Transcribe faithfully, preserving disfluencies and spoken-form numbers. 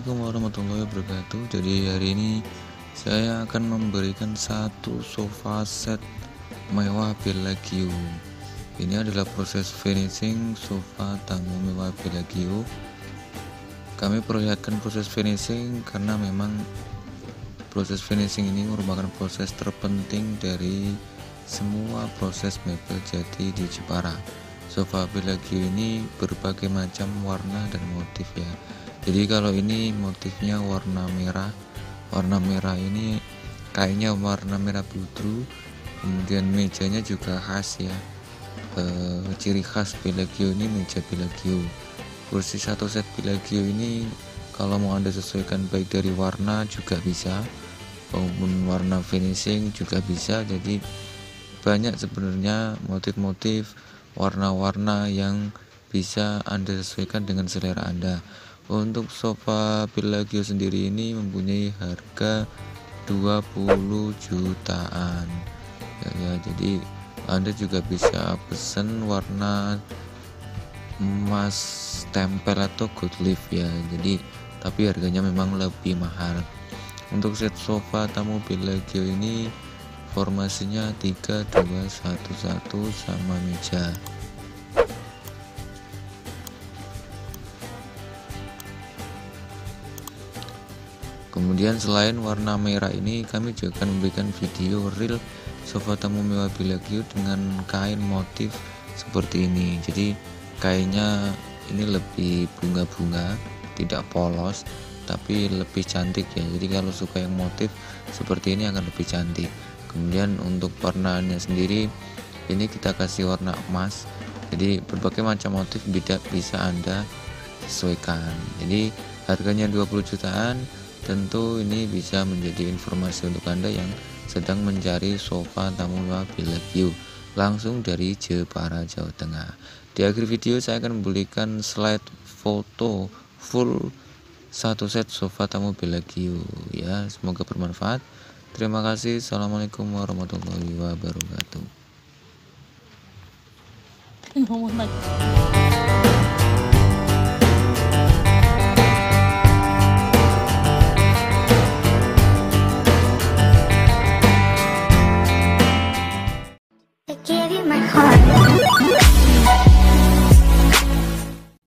Assalamualaikum warahmatullahi wabarakatuh. Jadi hari ini saya akan memberikan satu sofa set mewah Bellagio. Ini adalah proses finishing sofa tamu mewah Bellagio. Kami perlihatkan proses finishing karena memang proses finishing ini merupakan proses terpenting dari semua proses mebel jadi di Jepara. Sofa Bellagio ini berbagai macam warna dan motif ya. Jadi kalau ini motifnya warna merah, warna merah ini kayaknya warna merah biru. Kemudian mejanya juga khas ya, e, ciri khas Bellagio ini meja Bellagio. Kursi satu set Bellagio ini kalau mau anda sesuaikan baik dari warna juga bisa, maupun warna finishing juga bisa. Jadi banyak sebenarnya motif-motif warna-warna yang bisa anda sesuaikan dengan selera anda. Untuk sofa Bellagio sendiri ini mempunyai harga dua puluh jutaan ya, ya jadi anda juga bisa pesan warna emas tempel atau gold leaf ya. Jadi tapi harganya memang lebih mahal. Untuk set sofa tamu Bellagio ini formasinya tiga dua satu satu sama meja. Kemudian selain warna merah ini, kami juga akan memberikan video real sofa tamu mewah Bellagio dengan kain motif seperti ini. Jadi kainnya ini lebih bunga-bunga, tidak polos, tapi lebih cantik ya. Jadi kalau suka yang motif seperti ini akan lebih cantik. Kemudian untuk warnanya sendiri, ini kita kasih warna emas. Jadi berbagai macam motif bisa Anda sesuaikan. Jadi harganya dua puluh jutaan. Tentu ini bisa menjadi informasi untuk Anda yang sedang mencari sofa tamu mewah Bellagio langsung dari Jepara, Jawa Tengah. Di akhir video saya akan memberikan slide foto full satu set sofa tamu Bellagio ya. Semoga bermanfaat. Terima kasih. Assalamualaikum warahmatullahi wabarakatuh.